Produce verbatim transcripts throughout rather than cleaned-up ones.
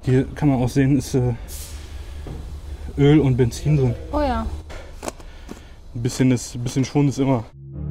Hier kann man auch sehen, ist äh, Öl und Benzin drin. Oh ja. Ein bisschen, ist, ein bisschen Schwund ist immer.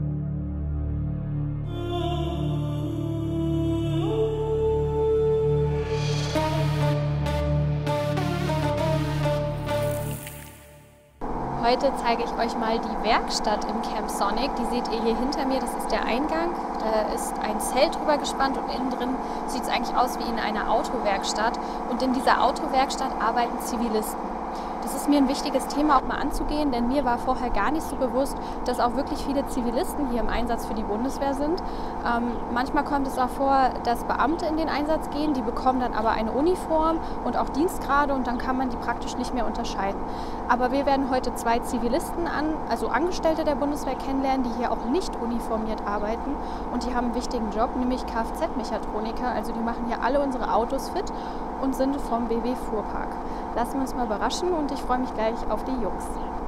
Heute zeige ich euch mal die Werkstatt im Camp Sonic. Die seht ihr hier hinter mir, das ist der Eingang. Da ist ein Zelt drüber gespannt und innen drin sieht es eigentlich aus wie in einer Autowerkstatt. Und in dieser Autowerkstatt arbeiten Zivilisten. Das ist mir ein wichtiges Thema auch mal anzugehen, denn mir war vorher gar nicht so bewusst, dass auch wirklich viele Zivilisten hier im Einsatz für die Bundeswehr sind. Ähm, manchmal kommt es auch vor, dass Beamte in den Einsatz gehen, die bekommen dann aber eine Uniform und auch Dienstgrade und dann kann man die praktisch nicht mehr unterscheiden. Aber wir werden heute zwei Zivilisten, an, also Angestellte der Bundeswehr kennenlernen, die hier auch nicht uniformiert arbeiten und die haben einen wichtigen Job, nämlich Kfz-Mechatroniker. Also die machen hier alle unsere Autos fit und sind vom B W Fuhrpark. Lassen wir uns mal überraschen und ich freue mich gleich auf die Jungs.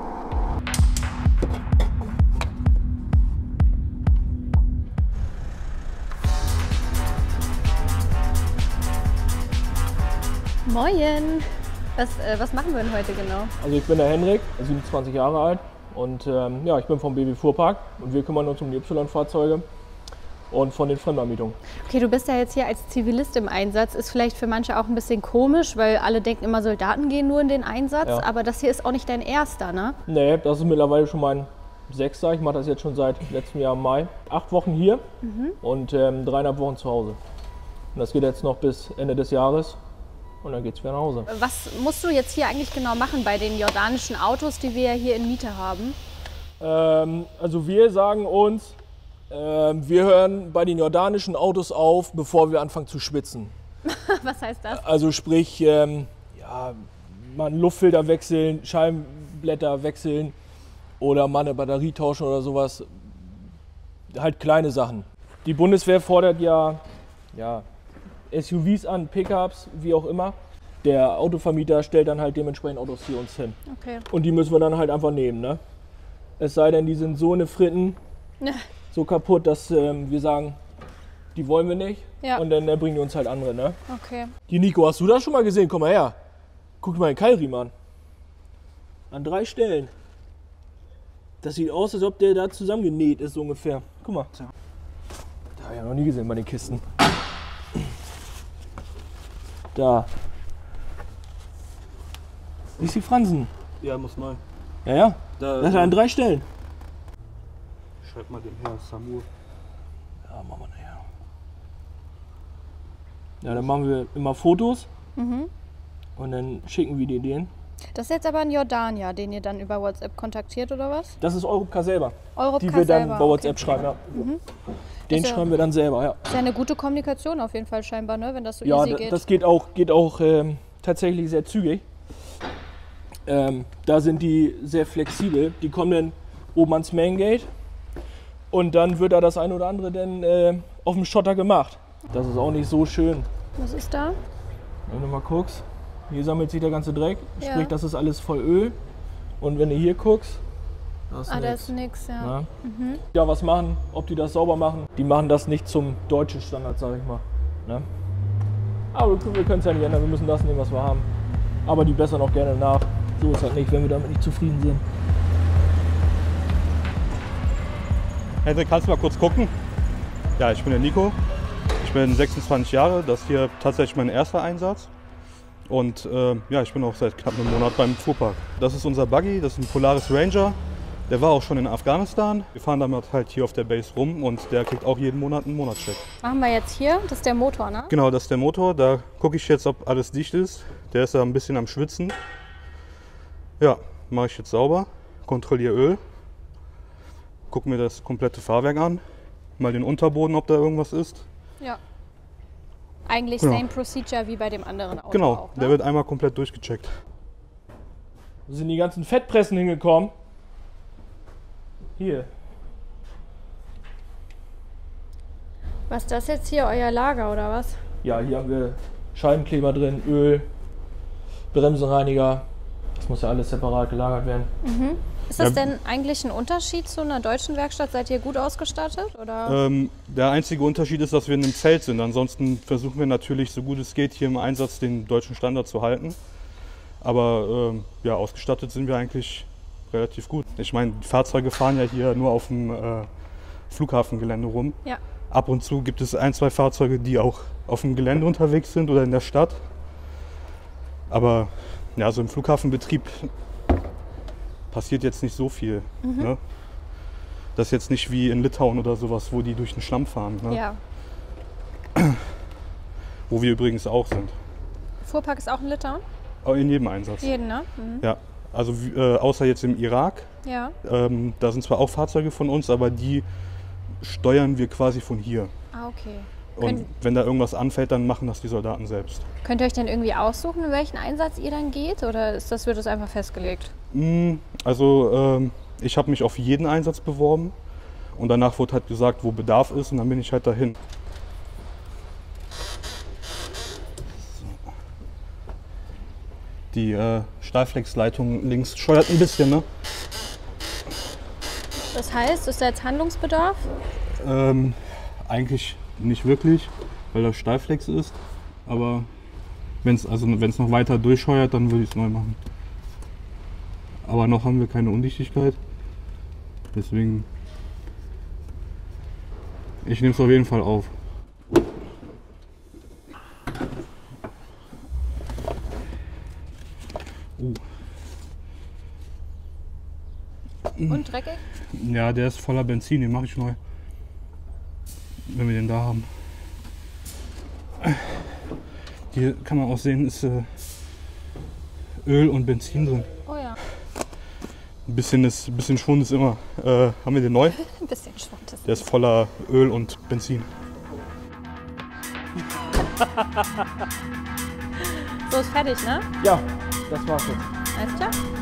Moin! Was, äh, was machen wir denn heute genau? Also ich bin der Henrik, siebenundzwanzig Jahre alt und ähm, ja, ich bin vom B W Fuhrpark und wir kümmern uns um die Y-Fahrzeuge und von den Fremdanmietungen. Okay, du bist ja jetzt hier als Zivilist im Einsatz. Ist vielleicht für manche auch ein bisschen komisch, weil alle denken immer, Soldaten gehen nur in den Einsatz. Ja. Aber das hier ist auch nicht dein erster, ne? Nee, das ist mittlerweile schon mein sechster. Ich mache das jetzt schon seit letztem Jahr im Mai. Acht Wochen hier mhm. und ähm, dreieinhalb Wochen zu Hause. Und das geht jetzt noch bis Ende des Jahres und dann geht's wieder nach Hause. Was musst du jetzt hier eigentlich genau machen bei den jordanischen Autos, die wir hier in Miete haben? Ähm, also wir sagen uns, wir hören bei den jordanischen Autos auf, bevor wir anfangen zu schwitzen. Was heißt das? Also sprich, ähm, ja, mal einen Luftfilter wechseln, Scheibenblätter wechseln oder mal eine Batterie tauschen oder sowas. Halt kleine Sachen. Die Bundeswehr fordert ja, ja S U Vs an, Pickups, wie auch immer. Der Autovermieter stellt dann halt dementsprechend Autos für uns hin. Okay. Und die müssen wir dann halt einfach nehmen, ne? Es sei denn, die sind so eine Fritten. So kaputt, dass ähm, wir sagen, die wollen wir nicht. Ja. Und dann äh, bringen die uns halt andere, ne? Okay. Die Nico, hast du das schon mal gesehen? Komm mal her. Guck dir mal den Keilriemen an. An drei Stellen. Das sieht aus, als ob der da zusammengenäht ist, so ungefähr. Guck mal. Da habe ich ja noch nie gesehen bei den Kisten. Da. Siehst du die Fransen? Ja, muss neu. Ja, ja. Da, das ist an drei Stellen. Schreib mal den her, Samur. Ja, machen wir nachher. Ja, dann machen wir immer Fotos mhm. und dann schicken wir die den. Das ist jetzt aber ein Jordanier, den ihr dann über WhatsApp kontaktiert, oder was? Das ist Europcar selber. Europcar die wir dann selber. bei WhatsApp okay. schreiben, ja. Mhm. Den ja, schreiben wir dann selber, ja. Ist ja eine gute Kommunikation auf jeden Fall scheinbar, ne? Wenn das so ja, easy geht. Ja, das geht auch, geht auch ähm, tatsächlich sehr zügig. Ähm, da sind die sehr flexibel. Die kommen dann oben ans Main Gate. Und dann wird da das eine oder andere dann äh, auf dem Schotter gemacht. Das ist auch nicht so schön. Was ist da? Wenn du mal guckst, hier sammelt sich der ganze Dreck. Ja. Sprich, das ist alles voll Öl. Und wenn du hier guckst, da ist ah, nichts. Da ist nichts, ja. Ja. Mhm. Ja, was machen, ob die das sauber machen, die machen das nicht zum deutschen Standard, sag ich mal. Ne? Aber wir können es ja nicht ändern, wir müssen das nehmen, was wir haben. Aber die bessern auch gerne nach. So ist halt nicht, wenn wir damit nicht zufrieden sind. Hendrik, kannst du mal kurz gucken? Ja, ich bin der Nico. Ich bin sechsundzwanzig Jahre. Das ist hier tatsächlich mein erster Einsatz. Und äh, ja, ich bin auch seit knapp einem Monat beim Fuhrpark. Das ist unser Buggy, das ist ein Polaris Ranger. Der war auch schon in Afghanistan. Wir fahren damit halt hier auf der Base rum und der kriegt auch jeden Monat einen Monatscheck. Machen wir jetzt hier, das ist der Motor, ne? Genau, das ist der Motor. Da gucke ich jetzt, ob alles dicht ist. Der ist da ein bisschen am Schwitzen. Ja, mache ich jetzt sauber, kontrolliere Öl. Guck mir das komplette Fahrwerk an, mal den Unterboden, ob da irgendwas ist. Ja. Eigentlich genau. Same Procedure wie bei dem anderen Auto Genau, auch, ne? Der wird einmal komplett durchgecheckt. Wo sind die ganzen Fettpressen hingekommen? Hier. Was ist das jetzt hier, euer Lager oder was? Ja, hier haben wir Scheibenkleber drin, Öl, Bremsenreiniger. Das muss ja alles separat gelagert werden. Mhm. Ist das Ja. denn eigentlich ein Unterschied zu einer deutschen Werkstatt? Seid ihr gut ausgestattet? Oder? Ähm, der einzige Unterschied ist, dass wir in einem Zelt sind. Ansonsten versuchen wir natürlich, so gut es geht, hier im Einsatz den deutschen Standard zu halten. Aber ähm, ja, ausgestattet sind wir eigentlich relativ gut. Ich meine, die Fahrzeuge fahren ja hier nur auf dem äh, Flughafengelände rum. Ja. Ab und zu gibt es ein, zwei Fahrzeuge, die auch auf dem Gelände unterwegs sind oder in der Stadt. Aber ja, so im Flughafenbetrieb passiert jetzt nicht so viel. Mhm. Ne? Das ist jetzt nicht wie in Litauen oder sowas, wo die durch den Schlamm fahren. Ne? Ja. Wo wir übrigens auch sind. Fuhrpark ist auch in Litauen? Aber in jedem Einsatz. Jeden, ne? Mhm. Ja. Also äh, außer jetzt im Irak. Ja. Ähm, da sind zwar auch Fahrzeuge von uns, aber die steuern wir quasi von hier. Ah, okay. Und Könnt, wenn da irgendwas anfällt, dann machen das die Soldaten selbst. könnt ihr euch denn irgendwie aussuchen, in welchen Einsatz ihr dann geht? Oder ist das, wird das einfach festgelegt? Mm, Also ähm, ich habe mich auf jeden Einsatz beworben und danach wurde halt gesagt, wo Bedarf ist und dann bin ich halt dahin. So. Die äh, Stahlflexleitung links scheuert ein bisschen, ne? Das heißt, ist da jetzt Handlungsbedarf? Ähm, eigentlich nicht wirklich, weil das Stahlflex ist. Aber wenn es also, wenn's noch weiter durchscheuert, dann würde ich es neu machen. Aber noch haben wir keine Undichtigkeit. Deswegen, ich nehme es auf jeden Fall auf. Uh. Und dreckig? Ja, der ist voller Benzin, den mache ich neu. Wenn wir den da haben. Hier kann man auch sehen, ist äh, Öl und Benzin drin. Oh ja. Ein bisschen, ist, ein bisschen Schwund ist immer. Äh, haben wir den neu? Ein bisschen Schwund ist Der ist voller Öl und Benzin. So, ist fertig, ne? Ja, das war's jetzt. Alles klar?